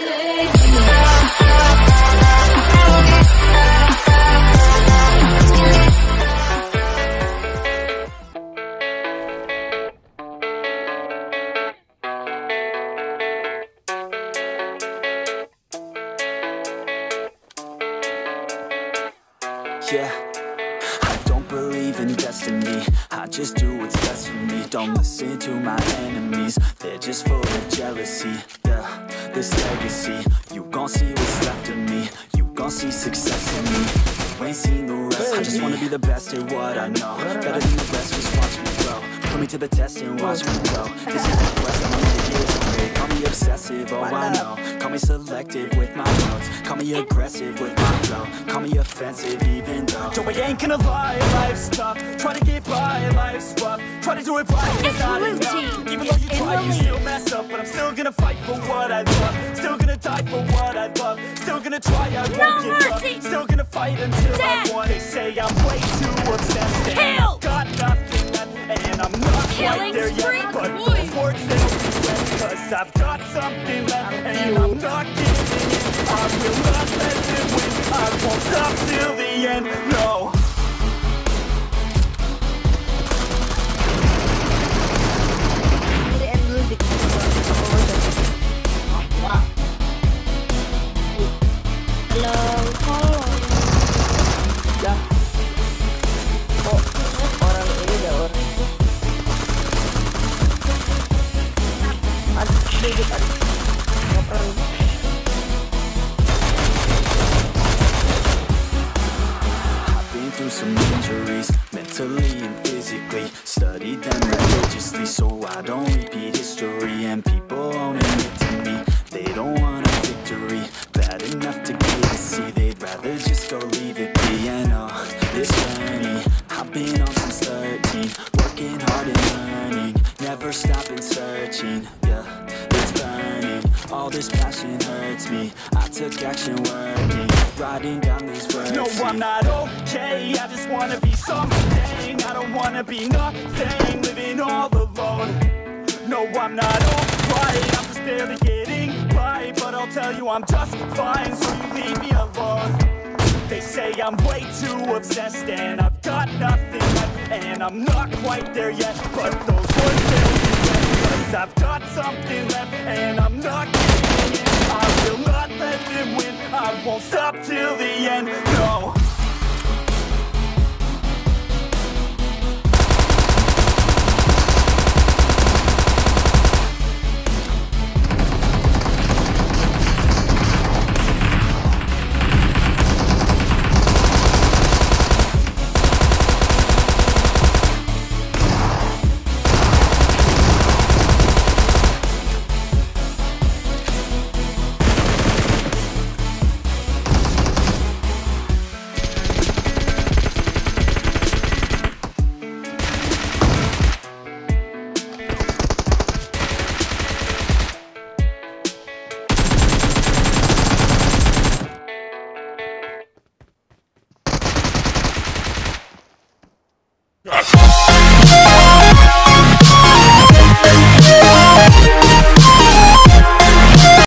Yeah, I don't believe in destiny, I just do what's best for me. Don't listen to my enemies, they're just full of jealousy. Yeah, this legacy, you gon' see what's left of me. You gon' see success in me, you ain't seen the rest. I just wanna be the best at what I know, better than the rest, just watch me grow. Put me to the test and watch me go. This is the quest, I'm gonna get it. Call me obsessive, oh I know. Call me selective with my notes. Call me aggressive with my flow. Call me offensive even though Joe, I ain't gonna lie, life's tough. Try to get by, life's rough. Try to do it right, it's not enough. Even though you try, you still mess up. But I'm still gonna fight for what I love. Still gonna die for what I love. Still gonna try, I won't give up. Still gonna fight until I want. They say I'm way too obsessed. Kill! Got nothing left, and I'm not quite there yet. But those words, they don't regret. Cause I've got something left, and I'm not giving in. I will not let them win. I won't stop till the end, no. Through some injuries, mentally and physically. Studied them religiously, so I don't repeat history. And people won't admit to me, they don't want a victory. Bad enough to get to see, they'd rather just go leave it be. And this journey, I've been on since 13. Working hard and learning, never stopping searching. Yeah, it's burning, all this passion hurts me. I took action working, writing down these words. No, I'm not okay, I just wanna be something. I don't wanna be nothing, living all alone. No, I'm not alright, I'm just barely getting by. But I'll tell you I'm just fine, so you leave me alone. They say I'm way too obsessed and I've got nothing left, and I'm not quite there yet. But those words they'll regret, cause I've got something left, and I'm not giving in. I will not let them win, I won't stop till the end.